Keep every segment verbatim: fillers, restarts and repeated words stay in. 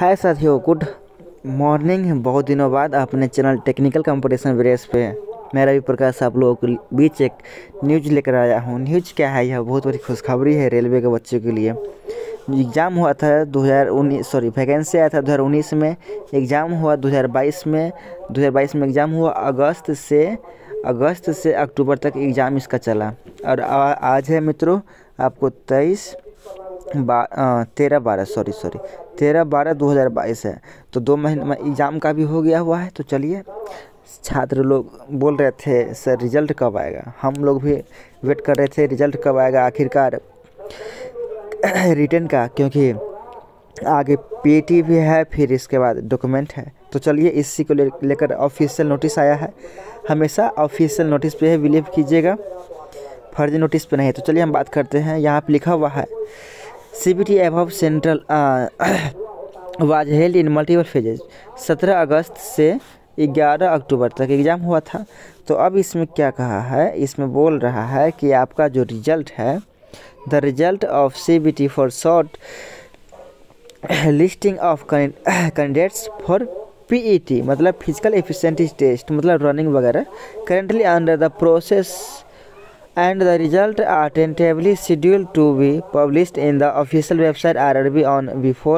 हाय साथियों, good morning. बहुत दिनों बाद अपने चैनल टेक्निकल कंपटीशन वीडियोस पे मैं रवि प्रकाश आप लोगों के बीच एक न्यूज लेकर आया हूँ। न्यूज क्या है? यह बहुत बड़ी खुशखबरी है रेलवे के बच्चों के लिए। एग्ज़ाम हुआ था दो हज़ार उन्नीस सॉरी वैकेंसी आया था दो हज़ार उन्नीस में, एग्ज़ाम हुआ दो हज़ार बाईस में दो हज़ार बाईस में एग्ज़ाम हुआ। अगस्त से अगस्त से अक्टूबर तक एग्ज़ाम इसका चला और आ, आज है मित्रों आपको तेईस बा तेरह बारह सॉरी सॉरी तेरह बारह दो हज़ार बाईस है, तो दो महीने में एग्ज़ाम का भी हो गया हुआ है। तो चलिए, छात्र लोग बोल रहे थे सर रिज़ल्ट कब आएगा, हम लोग भी वेट कर रहे थे रिज़ल्ट कब आएगा आखिरकार रिटर्न का, क्योंकि आगे पीटी भी है, फिर इसके बाद डॉक्यूमेंट है। तो चलिए, इसी को ले लेकर ऑफिशियल नोटिस आया है। हमेशा ऑफिशियल नोटिस पे बिलीव कीजिएगा, फर्जी नोटिस पे नहीं। तो चलिए हम बात करते हैं। यहाँ पे लिखा हुआ है CBT above central was held in multiple phases. सत्रह अगस्त से ग्यारह अक्टूबर तक एग्ज़ाम हुआ था। तो अब इसमें क्या कहा है? इसमें बोल रहा है कि आपका जो रिजल्ट है, the result of CBT for short listing of candidates for PET मतलब फिजिकल एफिशिएंसी टेस्ट मतलब रनिंग वगैरह, currently under the process and the result are tentatively scheduled to be published in the official website R R B on before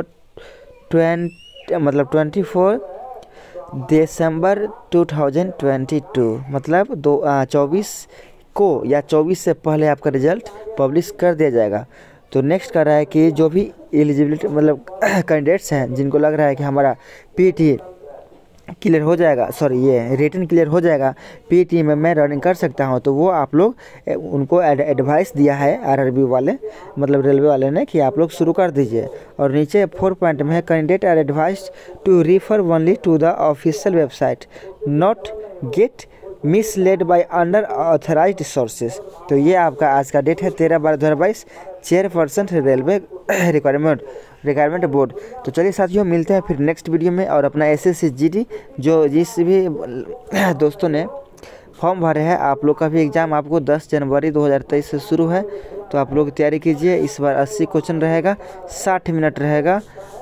twenty मतलब चौबीस दिसंबर दो हज़ार बाईस मतलब दो चौबीस को या चौबीस से पहले आपका रिजल्ट पब्लिश कर दिया जाएगा। तो नेक्स्ट कर रहा है कि जो भी एलिजिबिलिटी मतलब कैंडिडेट्स हैं जिनको लग रहा है कि हमारा पीटी क्लियर हो जाएगा, सॉरी ये रिटन क्लियर हो जाएगा, पीटी में मैं रनिंग कर सकता हूं, तो वो आप लोग उनको एडवाइस दिया है आरआरबी वाले मतलब रेलवे वाले ने कि आप लोग शुरू कर दीजिए। और नीचे फोर पॉइंट में है candidate are advise to refer only to the official website, not get misled by under authorised sources. तो ये आपका आज का डेट है तेरह बारह दो हज़ार बाईस, chairperson railway requirement requirement board. तो चलिए साथियों, मिलते हैं फिर नेक्स्ट वीडियो में। और अपना S S C G D जो जिस भी दोस्तों ने फॉर्म भरे हैं, आप लोग का भी एग्ज़ाम आपको दस जनवरी दो हज़ार तेईस से शुरू है, तो आप लोग तैयारी कीजिए। इस बार अस्सी क्वेश्चन रहेगा, साठ मिनट रहेगा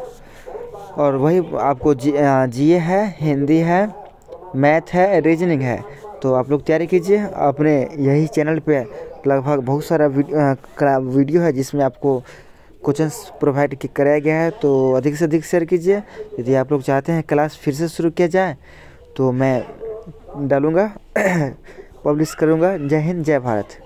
और वही आपको जी जीए है, हिंदी है, मैथ है, रीजनिंग है। तो आप लोग तैयारी कीजिए। अपने यही चैनल पे लगभग बहुत सारा वीडियो है जिसमें आपको क्वेश्चंस प्रोवाइड कराया गया है, तो अधिक से अधिक शेयर कीजिए। यदि आप लोग चाहते हैं क्लास फिर से शुरू किया जाए तो मैं डालूँगा पब्लिश करूँगा। जय हिंद, जय भारत।